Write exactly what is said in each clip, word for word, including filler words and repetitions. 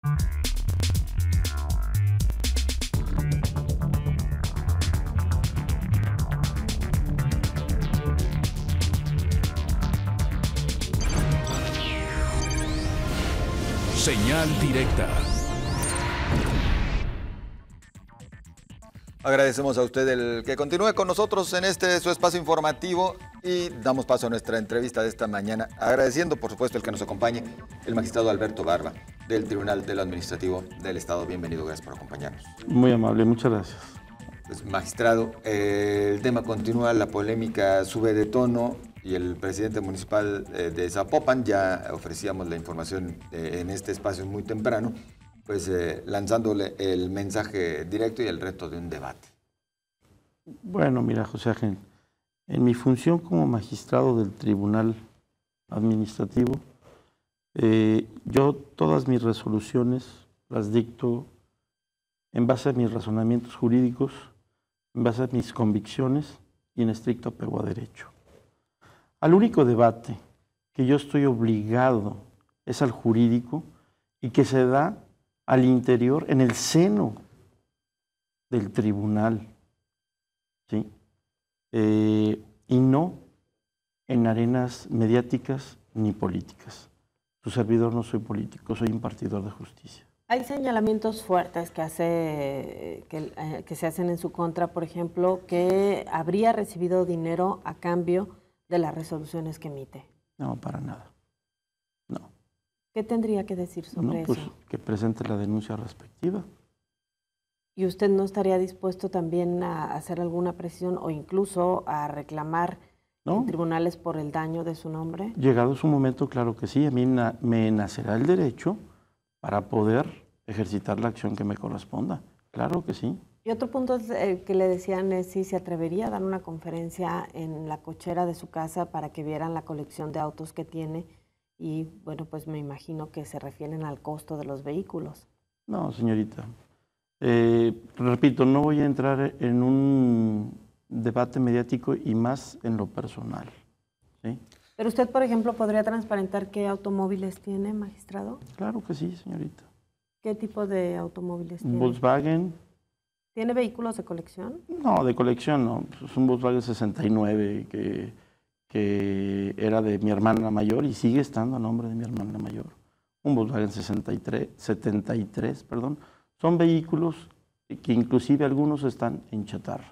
Señal directa. Agradecemos a usted el que continúe con nosotros en este su espacio informativo y damos paso a nuestra entrevista de esta mañana, agradeciendo por supuesto el que nos acompañe el magistrado Alberto Barba del Tribunal de lo Administrativo del Estado. Bienvenido, gracias por acompañarnos. Muy amable, muchas gracias. Pues, magistrado, eh, el tema continúa, la polémica sube de tono y el presidente municipal eh, de Zapopan, ya ofrecíamos la información eh, en este espacio muy temprano, pues eh, lanzándole el mensaje directo y el reto de un debate. Bueno, mira, José Ángel, en mi función como magistrado del Tribunal Administrativo, eh, yo todas mis resoluciones las dicto en base a mis razonamientos jurídicos, en base a mis convicciones y en estricto apego a derecho. Al único debate que yo estoy obligado es al jurídico y que se da al interior, en el seno del tribunal, ¿sí? Eh, y no en arenas mediáticas ni políticas. Su servidor no soy político, soy impartidor de justicia. Hay señalamientos fuertes que, hace, que, eh, que se hacen en su contra, por ejemplo, que habría recibido dinero a cambio de las resoluciones que emite. No, para nada. No. ¿Qué tendría que decir sobre no, pues, eso? Que presente la denuncia respectiva. ¿Y usted no estaría dispuesto también a hacer alguna presión o incluso a reclamar ¿no? en tribunales por el daño de su nombre? Llegado su momento, claro que sí. A mí na me nacerá el derecho para poder ejercitar la acción que me corresponda. Claro que sí. Y otro punto eh, que le decían es si se atrevería a dar una conferencia en la cochera de su casa para que vieran la colección de autos que tiene y, bueno, pues me imagino que se refieren al costo de los vehículos. No, señorita. Eh, repito, no voy a entrar en un debate mediático y más en lo personal, ¿sí? Pero usted, por ejemplo, ¿podría transparentar qué automóviles tiene, magistrado? Claro que sí, señorita. ¿Qué tipo de automóviles tiene? Volkswagen. ¿Tiene vehículos de colección? No, de colección no. Es un Volkswagen sesenta y nueve que, que era de mi hermana mayor y sigue estando a nombre de mi hermana mayor. Un Volkswagen sesenta y tres, setenta y tres, perdón. Son vehículos que inclusive algunos están en chatarra.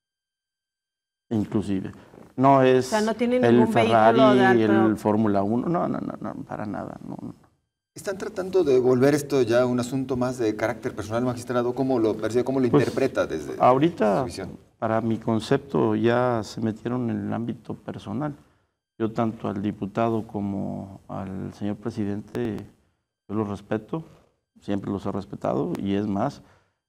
Inclusive. No es o sea, no tiene el Ferrari, el Fórmula uno, no, no, no, no, para nada. No, no. ¿Están tratando de volver esto ya un asunto más de carácter personal, magistrado? ¿Cómo lo percibe, cómo lo pues, interpreta desde ahorita, su visión? Para mi concepto, ya se metieron en el ámbito personal. Yo tanto al diputado como al señor presidente, yo los respeto, siempre los he respetado, y es más,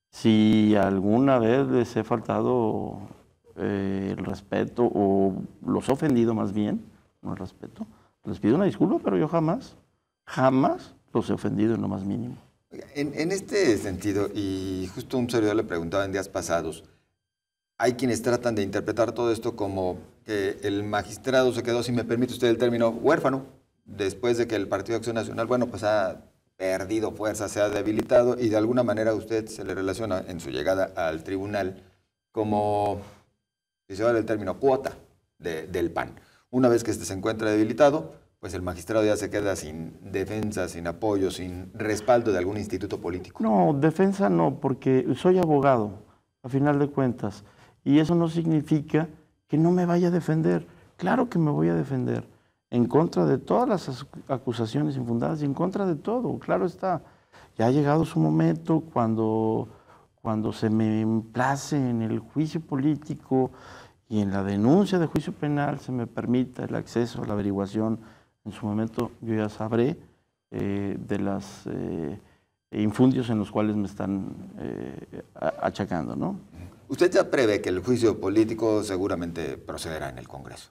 si alguna vez les he faltado eh, el respeto o los he ofendido más bien, no el respeto, les pido una disculpa, pero yo jamás, jamás los he ofendido en lo más mínimo. En, en este sentido, y justo un servidor le preguntaba en días pasados, hay quienes tratan de interpretar todo esto como que el magistrado se quedó, si me permite usted el término, huérfano, después de que el Partido de Acción Nacional, bueno, pues ha perdido fuerza, se ha debilitado, y de alguna manera a usted se le relaciona en su llegada al tribunal como, si se vale el término, cuota de, del P A N. Una vez que este se encuentra debilitado, pues el magistrado ya se queda sin defensa, sin apoyo, sin respaldo de algún instituto político. No, defensa no, porque soy abogado, a final de cuentas, y eso no significa que no me vaya a defender. Claro que me voy a defender, en contra de todas las acusaciones infundadas y en contra de todo, claro está. Ya ha llegado su momento cuando, cuando se me emplace en el juicio político y en la denuncia de juicio penal se me permita el acceso a la averiguación. En su momento yo ya sabré eh, de los eh, infundios en los cuales me están eh, achacando, ¿no? ¿Usted ya prevé que el juicio político seguramente procederá en el Congreso?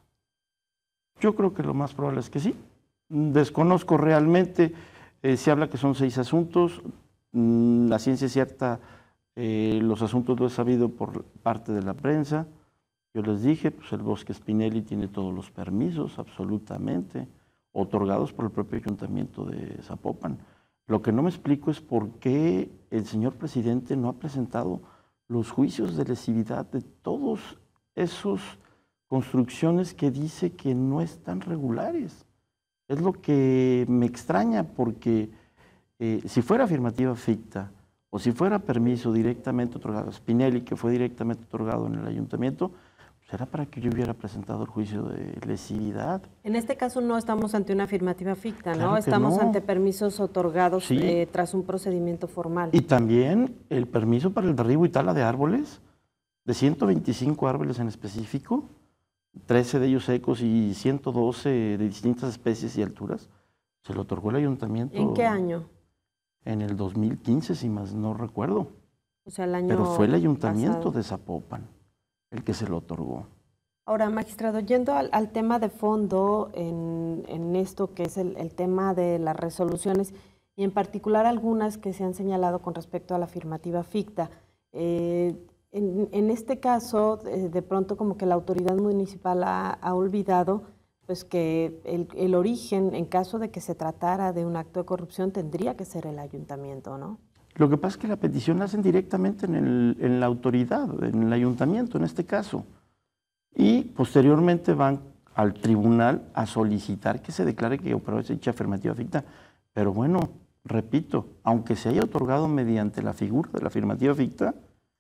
Yo creo que lo más probable es que sí. Desconozco realmente, eh, se habla que son seis asuntos, mm, la ciencia es cierta, eh, los asuntos lo he sabido por parte de la prensa. Yo les dije, pues el Bosque Spinelli tiene todos los permisos, absolutamente, otorgados por el propio Ayuntamiento de Zapopan. Lo que no me explico es por qué el señor presidente no ha presentado los juicios de lesividad de todos esos construcciones que dice que no están regulares. Es lo que me extraña, porque eh, si fuera afirmativa ficta o si fuera permiso directamente otorgado a Spinelli, que fue directamente otorgado en el ayuntamiento, será para que yo hubiera presentado el juicio de lesividad. En este caso no estamos ante una afirmativa ficta, Claro ¿no? que Estamos no. ante permisos otorgados Sí. eh, tras un procedimiento formal. Y también el permiso para el derribo y tala de árboles, de ciento veinticinco árboles en específico, trece de ellos secos y ciento doce de distintas especies y alturas, se lo otorgó el ayuntamiento. ¿En qué año? En el dos mil quince, si más no recuerdo. O sea, el año Pero fue el ayuntamiento pasado. de Zapopan el que se lo otorgó. Ahora, magistrado, yendo al, al tema de fondo en, en esto que es el, el tema de las resoluciones y en particular algunas que se han señalado con respecto a la afirmativa ficta, eh, en, en este caso, eh, de pronto como que la autoridad municipal ha, ha olvidado pues que el, el origen, en caso de que se tratara de un acto de corrupción, tendría que ser el ayuntamiento, ¿no? Lo que pasa es que la petición la hacen directamente en, el, en la autoridad, en el ayuntamiento en este caso. Y posteriormente van al tribunal a solicitar que se declare que operó esa dicha afirmativa ficta. Pero bueno, repito, aunque se haya otorgado mediante la figura de la afirmativa ficta,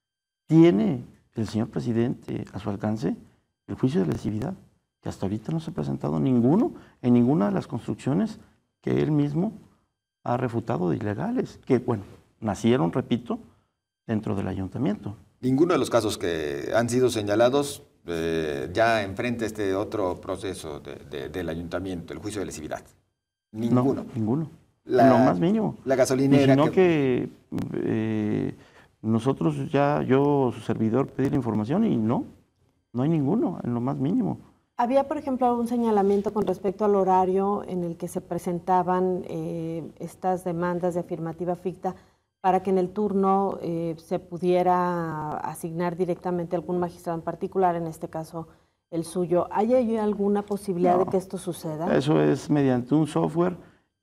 tiene el señor presidente a su alcance el juicio de lesividad, que hasta ahorita no se ha presentado ninguno en ninguna de las construcciones que él mismo ha refutado de ilegales, que bueno, nacieron, repito, dentro del ayuntamiento. Ninguno de los casos que han sido señalados eh, ya enfrenta este otro proceso de, de, del ayuntamiento, el juicio de lesividad. Ninguno. No, ninguno. La, en lo más mínimo. La gasolinera. Y sino que, que eh, nosotros ya, yo, su servidor, pedí la información y no, no hay ninguno, en lo más mínimo. Había, por ejemplo, algún señalamiento con respecto al horario en el que se presentaban eh, estas demandas de afirmativa ficta para que en el turno eh, se pudiera asignar directamente a algún magistrado en particular, en este caso el suyo. ¿Hay, hay alguna posibilidad No, de que esto suceda? Eso es mediante un software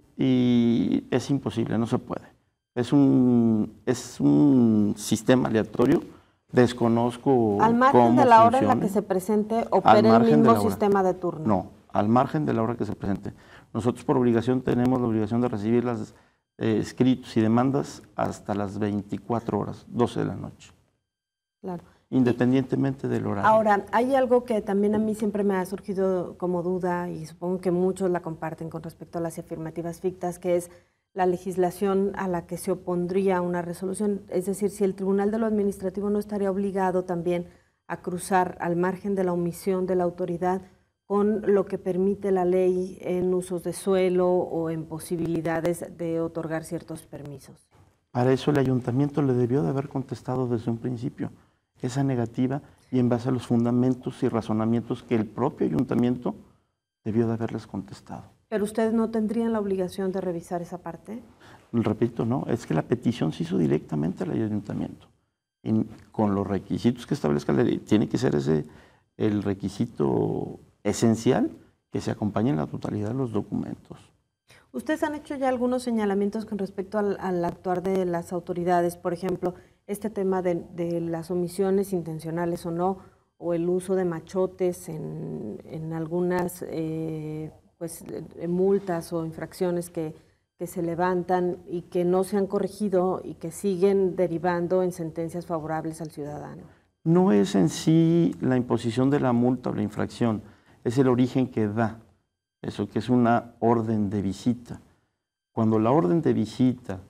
y es imposible, no se puede. Es un, es un sistema aleatorio, desconozco Al margen cómo de la hora funcione. en la que se presente, Al ¿opera el margen de mismo la hora. sistema de turno? No, al margen de la hora que se presente. Nosotros por obligación tenemos la obligación de recibir los eh, escritos y demandas hasta las veinticuatro horas, doce de la noche. Claro. Independientemente del horario. Ahora, hay algo que también a mí siempre me ha surgido como duda y supongo que muchos la comparten con respecto a las afirmativas fictas, que es la legislación a la que se opondría una resolución. Es decir, si el Tribunal de lo Administrativo no estaría obligado también a cruzar al margen de la omisión de la autoridad con lo que permite la ley en usos de suelo o en posibilidades de otorgar ciertos permisos. Para eso el ayuntamiento le debió de haber contestado desde un principio esa negativa y en base a los fundamentos y razonamientos que el propio ayuntamiento debió de haberles contestado. ¿Pero ustedes no tendrían la obligación de revisar esa parte? Repito, no, es que la petición se hizo directamente al ayuntamiento. Y con los requisitos que establezca la ley, tiene que ser ese el requisito esencial que se acompañe en la totalidad de los documentos. Ustedes han hecho ya algunos señalamientos con respecto al, al actuar de las autoridades, por ejemplo, este tema de, de las omisiones intencionales o no, o el uso de machotes en, en algunas eh, pues, multas o infracciones que, que se levantan y que no se han corregido y que siguen derivando en sentencias favorables al ciudadano. No es en sí la imposición de la multa o la infracción, es el origen que da, eso que es una orden de visita. Cuando la orden de visita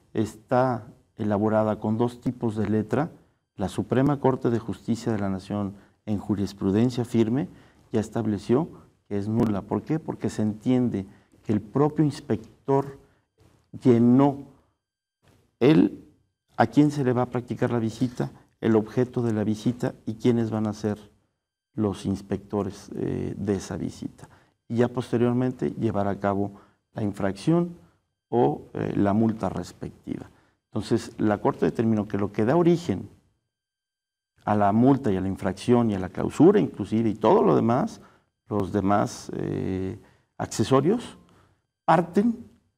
está elaborada con dos tipos de letra, la Suprema Corte de Justicia de la Nación, en jurisprudencia firme, ya estableció que es nula. ¿Por qué? Porque se entiende que el propio inspector llenó él a quién se le va a practicar la visita, el objeto de la visita y quiénes van a ser los inspectores eh, de esa visita. Y ya posteriormente llevar a cabo la infracción o eh, la multa respectiva. Entonces, la Corte determinó que lo que da origen a la multa y a la infracción y a la clausura inclusive y todo lo demás, los demás eh, accesorios, parten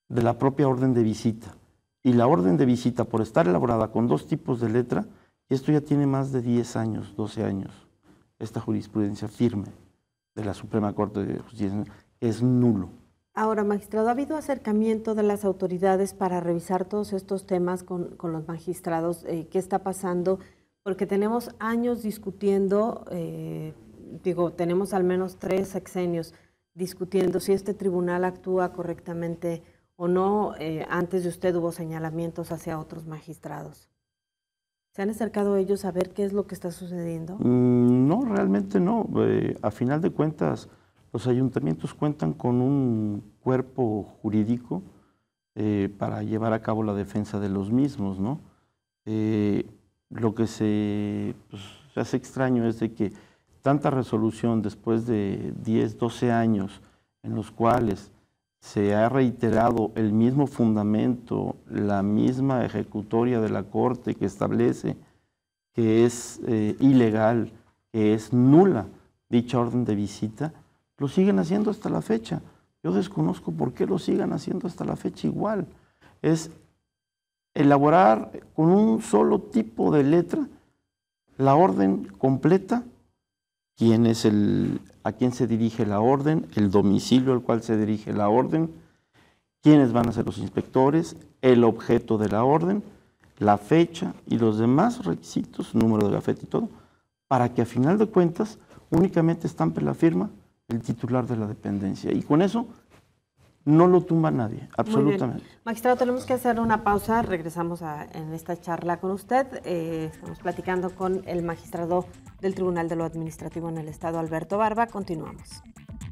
de la propia orden de visita. Y la orden de visita, por estar elaborada con dos tipos de letra, y esto ya tiene más de diez años, doce años, esta jurisprudencia firme de la Suprema Corte de Justicia, es nulo. Ahora, magistrado, ¿ha habido acercamiento de las autoridades para revisar todos estos temas con, con los magistrados? Eh, ¿Qué está pasando? Porque tenemos años discutiendo, eh, digo, tenemos al menos tres sexenios discutiendo si este tribunal actúa correctamente o no. Eh, antes de usted hubo señalamientos hacia otros magistrados. ¿Se han acercado ellos a ver qué es lo que está sucediendo? Mm, no, realmente no. Eh, a final de cuentas, los ayuntamientos cuentan con un cuerpo jurídico eh, para llevar a cabo la defensa de los mismos, ¿no? Eh, lo que se, pues, se hace extraño es de que tanta resolución después de diez, doce años en los cuales se ha reiterado el mismo fundamento, la misma ejecutoria de la Corte que establece que es eh, ilegal, que es nula dicha orden de visita, lo siguen haciendo hasta la fecha. Yo desconozco por qué lo sigan haciendo hasta la fecha igual. Es elaborar con un solo tipo de letra la orden completa, quién es el, a quién se dirige la orden, el domicilio al cual se dirige la orden, quiénes van a ser los inspectores, el objeto de la orden, la fecha y los demás requisitos, número de gafete y todo, para que a final de cuentas únicamente estampe la firma el titular de la dependencia. Y con eso no lo tumba nadie, absolutamente. Magistrado, tenemos que hacer una pausa, regresamos a, en esta charla con usted. Eh, estamos platicando con el magistrado del Tribunal de lo Administrativo en el Estado, Alberto Barba. Continuamos.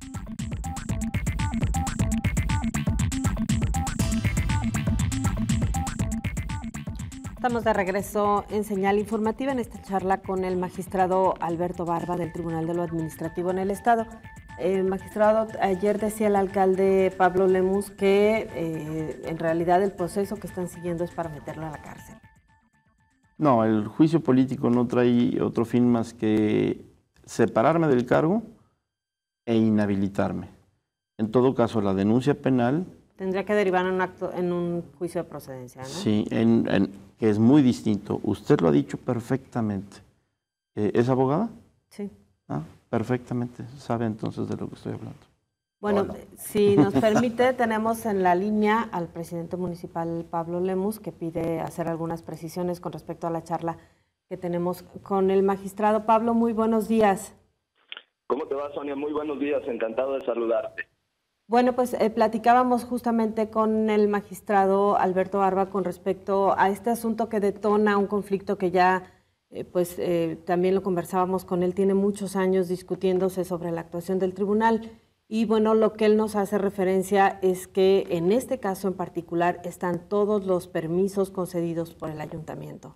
Estamos de regreso en Señal Informativa en esta charla con el magistrado Alberto Barba del Tribunal de lo Administrativo en el Estado. Eh, magistrado, ayer decía el alcalde Pablo Lemus que eh, en realidad el proceso que están siguiendo es para meterlo a la cárcel. No, el juicio político no trae otro fin más que separarme del cargo e inhabilitarme. En todo caso, la denuncia penal... Tendría que derivar en un, acto, en un juicio de procedencia, ¿no? Sí, en, en, que es muy distinto. Usted lo ha dicho perfectamente. Eh, ¿Es abogada? Sí. Ah, perfectamente. Sabe entonces de lo que estoy hablando. Bueno, bueno, si nos permite, tenemos en la línea al presidente municipal Pablo Lemus, que pide hacer algunas precisiones con respecto a la charla que tenemos con el magistrado. Pablo, muy buenos días. ¿Cómo te va, Sonia? Muy buenos días, encantado de saludarte. Bueno, pues eh, platicábamos justamente con el magistrado Alberto Barba con respecto a este asunto que detona un conflicto que ya, eh, pues eh, también lo conversábamos con él, tiene muchos años discutiéndose sobre la actuación del tribunal. Y bueno, lo que él nos hace referencia es que en este caso en particular están todos los permisos concedidos por el ayuntamiento.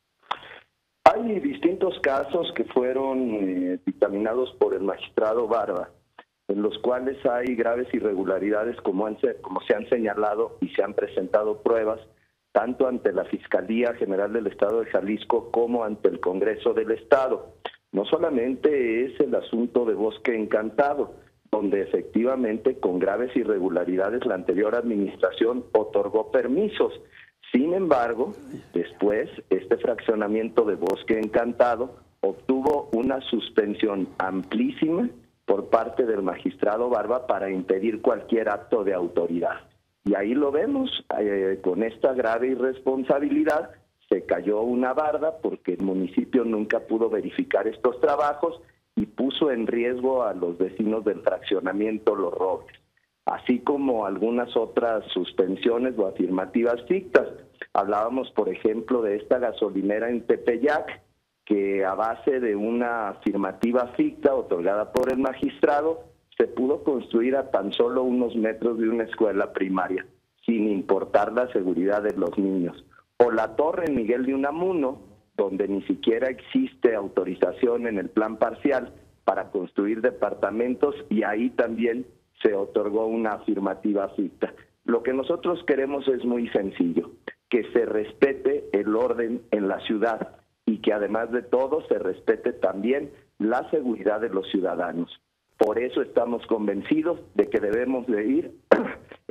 Hay distintos casos que fueron eh, dictaminados por el magistrado Barba, en los cuales hay graves irregularidades como, han, como se han señalado y se han presentado pruebas, tanto ante la Fiscalía General del Estado de Jalisco como ante el Congreso del Estado. No solamente es el asunto de Bosque Encantado, donde efectivamente con graves irregularidades la anterior administración otorgó permisos. Sin embargo, después este fraccionamiento de Bosque Encantado obtuvo una suspensión amplísima por parte del magistrado Barba para impedir cualquier acto de autoridad. Y ahí lo vemos, eh, con esta grave irresponsabilidad se cayó una barda porque el municipio nunca pudo verificar estos trabajos y puso en riesgo a los vecinos del fraccionamiento Los Robles, así como algunas otras suspensiones o afirmativas fictas. Hablábamos, por ejemplo, de esta gasolinera en Tepeyac, que a base de una afirmativa ficta otorgada por el magistrado, se pudo construir a tan solo unos metros de una escuela primaria, sin importar la seguridad de los niños. O la torre en Miguel de Unamuno, donde ni siquiera existe autorización en el plan parcial para construir departamentos, y ahí también se otorgó una afirmativa ficta. Lo que nosotros queremos es muy sencillo, que se respete el orden en la ciudad y que además de todo se respete también la seguridad de los ciudadanos. Por eso estamos convencidos de que debemos de ir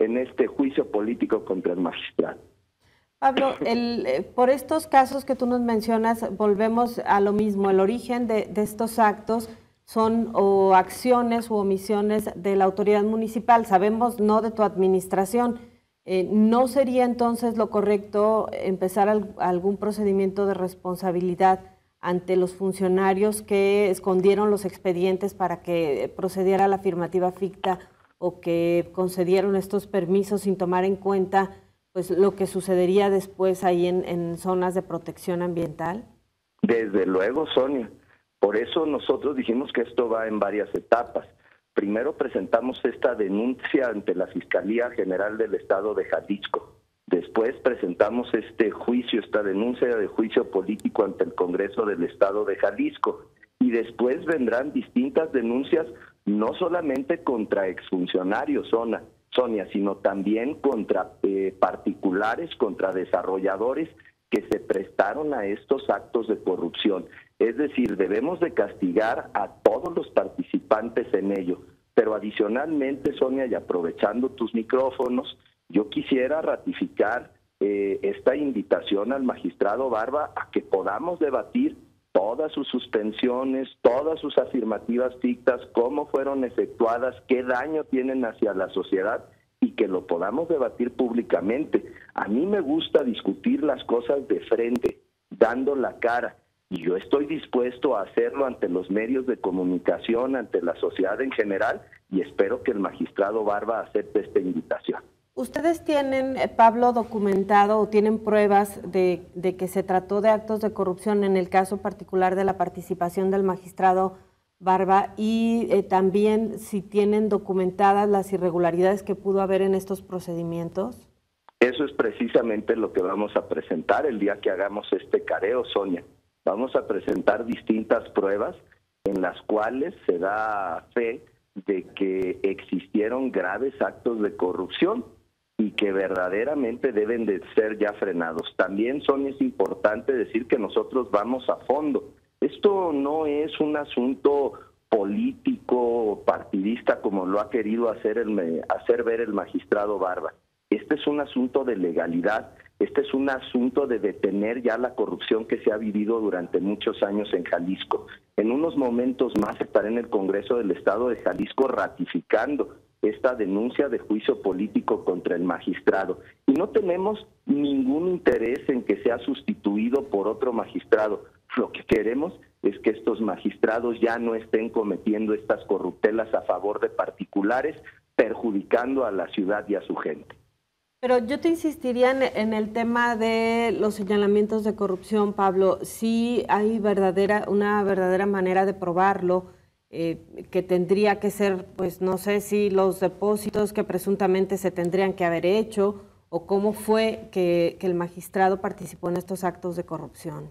en este juicio político contra el magistrado. Pablo, el, eh, por estos casos que tú nos mencionas, volvemos a lo mismo. El origen de, de estos actos son o acciones u omisiones de la autoridad municipal. Sabemos no de tu administración. Eh, ¿No sería entonces lo correcto empezar al, algún procedimiento de responsabilidad ante los funcionarios que escondieron los expedientes para que procediera la afirmativa ficta o que concedieron estos permisos sin tomar en cuenta pues lo que sucedería después ahí en, en zonas de protección ambiental? Desde luego, Sonia. Por eso nosotros dijimos que esto va en varias etapas. Primero presentamos esta denuncia ante la Fiscalía General del Estado de Jalisco. Después presentamos este juicio, esta denuncia de juicio político ante el Congreso del Estado de Jalisco. Y después vendrán distintas denuncias, no solamente contra exfuncionarios, Sonia, Sonia sino también contra eh, particulares, contra desarrolladores que se prestaron a estos actos de corrupción. Es decir, debemos de castigar a todos los participantes en ello. Pero adicionalmente, Sonia, y aprovechando tus micrófonos, yo quisiera ratificar eh, esta invitación al magistrado Barba a que podamos debatir todas sus suspensiones, todas sus afirmativas fictas, cómo fueron efectuadas, qué daño tienen hacia la sociedad y que lo podamos debatir públicamente. A mí me gusta discutir las cosas de frente, dando la cara, y yo estoy dispuesto a hacerlo ante los medios de comunicación, ante la sociedad en general, y espero que el magistrado Barba acepte esta invitación. ¿Ustedes tienen, Pablo, documentado o tienen pruebas de, de que se trató de actos de corrupción en el caso particular de la participación del magistrado Barba y eh, también si tienen documentadas las irregularidades que pudo haber en estos procedimientos? Eso es precisamente lo que vamos a presentar el día que hagamos este careo, Sonia. Vamos a presentar distintas pruebas en las cuales se da fe de que existieron graves actos de corrupción y que verdaderamente deben de ser ya frenados. También, Sonia, es importante decir que nosotros vamos a fondo. Esto no es un asunto político o partidista como lo ha querido hacer, el, hacer ver el magistrado Barba. Este es un asunto de legalidad, este es un asunto de detener ya la corrupción que se ha vivido durante muchos años en Jalisco. En unos momentos más estaré en el Congreso del Estado de Jalisco ratificando esta denuncia de juicio político contra el magistrado. Y no tenemos ningún interés en que sea sustituido por otro magistrado. Lo que queremos es que estos magistrados ya no estén cometiendo estas corruptelas a favor de particulares, perjudicando a la ciudad y a su gente. Pero yo te insistiría en, en el tema de los señalamientos de corrupción, Pablo. Sí hay verdadera, una verdadera manera de probarlo, eh, que tendría que ser, pues no sé si los depósitos que presuntamente se tendrían que haber hecho o cómo fue que, que el magistrado participó en estos actos de corrupción.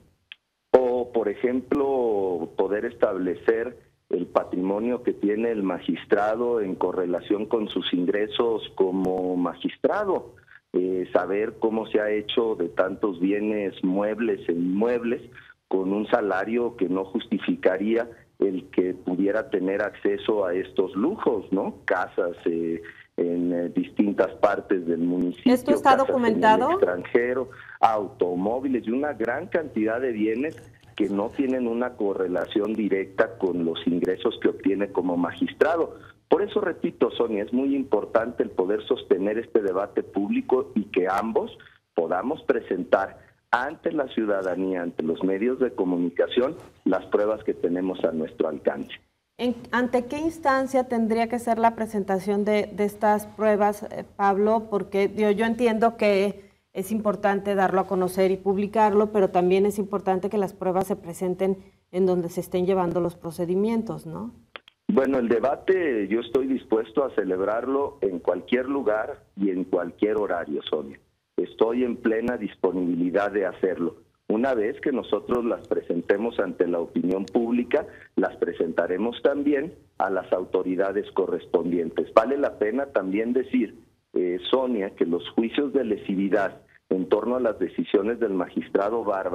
O, por ejemplo, poder establecer el patrimonio que tiene el magistrado en correlación con sus ingresos como magistrado, eh, saber cómo se ha hecho de tantos bienes muebles e inmuebles con un salario que no justificaría el que pudiera tener acceso a estos lujos, ¿no? Casas eh, en eh, distintas partes del municipio. ¿Esto está documentado? En el extranjero, automóviles y una gran cantidad de bienes que no tienen una correlación directa con los ingresos que obtiene como magistrado. Por eso, repito, Sonia, es muy importante el poder sostener este debate público y que ambos podamos presentar ante la ciudadanía, ante los medios de comunicación, las pruebas que tenemos a nuestro alcance. ¿En, ¿Ante qué instancia tendría que ser la presentación de, de estas pruebas, eh, Pablo? Porque yo, yo entiendo que es importante darlo a conocer y publicarlo, pero también es importante que las pruebas se presenten en donde se estén llevando los procedimientos, ¿no? Bueno, el debate yo estoy dispuesto a celebrarlo en cualquier lugar y en cualquier horario, Sonia. Estoy en plena disponibilidad de hacerlo. Una vez que nosotros las presentemos ante la opinión pública, las presentaremos también a las autoridades correspondientes. Vale la pena también decir, eh, Sonia, que los juicios de lesividad en torno a las decisiones del magistrado Barba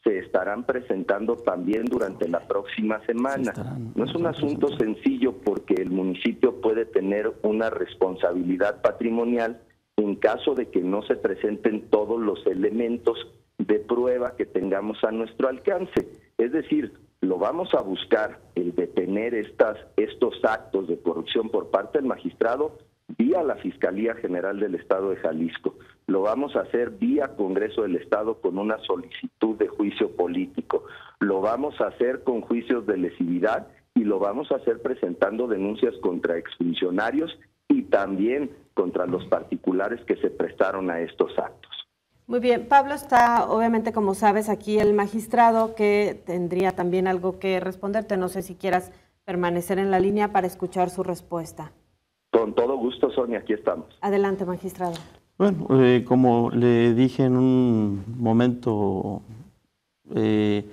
se estarán presentando también durante la próxima semana. No es un asunto sencillo porque el municipio puede tener una responsabilidad patrimonial en caso de que no se presenten todos los elementos de prueba que tengamos a nuestro alcance. Es decir, lo vamos a buscar, el detener estas, estos actos de corrupción por parte del magistrado vía la Fiscalía General del Estado de Jalisco. Lo vamos a hacer vía Congreso del Estado con una solicitud de juicio político. Lo vamos a hacer con juicios de lesividad y lo vamos a hacer presentando denuncias contra exfuncionarios y también contra los particulares que se prestaron a estos actos. Muy bien, Pablo, está obviamente, como sabes, aquí el magistrado que tendría también algo que responderte. No sé si quieras permanecer en la línea para escuchar su respuesta. Con todo gusto, Sonia, aquí estamos. Adelante, magistrado. Bueno, eh, como le dije en un momento, eh,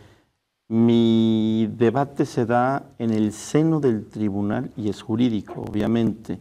mi debate se da en el seno del tribunal y es jurídico, obviamente.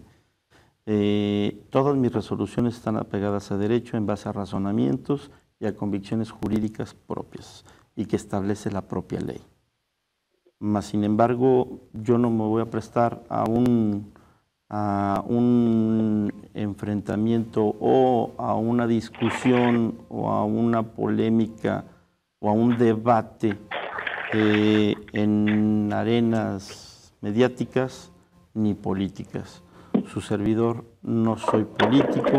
Eh, todas mis resoluciones están apegadas a derecho en base a razonamientos y a convicciones jurídicas propias y que establece la propia ley. Mas, sin embargo, yo no me voy a prestar a un, a un enfrentamiento o a una discusión o a una polémica o a un debate eh, en arenas mediáticas ni políticas. Su servidor no soy político,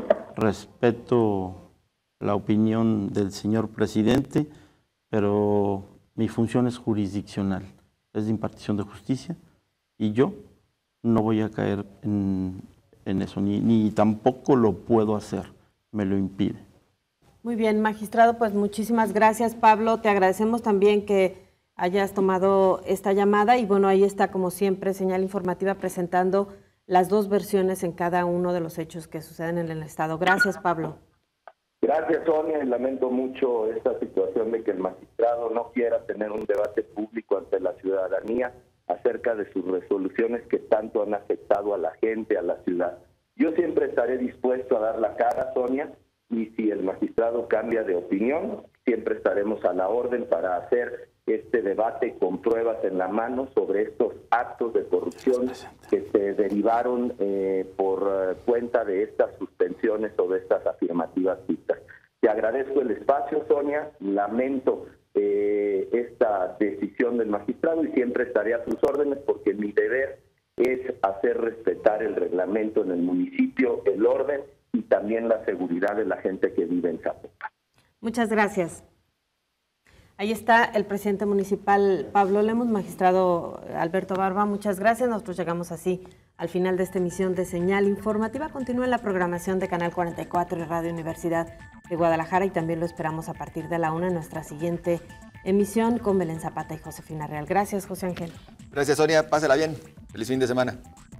respeto la opinión del señor presidente, pero mi función es jurisdiccional, es de impartición de justicia y yo no voy a caer en, en eso, ni, ni tampoco lo puedo hacer, me lo impide. Muy bien, magistrado, pues muchísimas gracias, Pablo. Te agradecemos también que hayas tomado esta llamada y bueno, ahí está como siempre Señal Informativa presentando las dos versiones en cada uno de los hechos que suceden en el Estado. Gracias, Pablo. Gracias, Sonia. Lamento mucho esta situación de que el magistrado no quiera tener un debate público ante la ciudadanía acerca de sus resoluciones que tanto han afectado a la gente, a la ciudad. Yo siempre estaré dispuesto a dar la cara, Sonia, y si el magistrado cambia de opinión, siempre estaremos a la orden para hacer este debate con pruebas en la mano sobre estos actos de corrupción que se derivaron eh, por uh, cuenta de estas suspensiones o de estas afirmativas citas. Te agradezco el espacio, Sonia, lamento eh, esta decisión del magistrado y siempre estaré a sus órdenes porque mi deber es hacer respetar el reglamento en el municipio, el orden y también la seguridad de la gente que vive en Zapopan. Muchas gracias. Ahí está el presidente municipal Pablo Lemus, magistrado Alberto Barba, muchas gracias. Nosotros llegamos así al final de esta emisión de Señal Informativa. Continúa en la programación de Canal cuarenta y cuatro y Radio Universidad de Guadalajara y también lo esperamos a partir de la una en nuestra siguiente emisión con Belén Zapata y Josefina Real. Gracias, José Ángel. Gracias, Sonia. Pásela bien. Feliz fin de semana.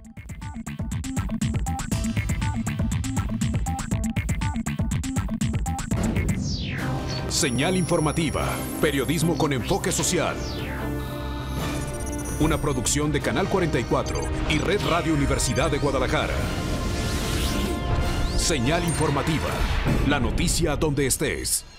Señal Informativa, periodismo con enfoque social. Una producción de Canal cuarenta y cuatro y Red Radio Universidad de Guadalajara. Señal Informativa, la noticia donde estés.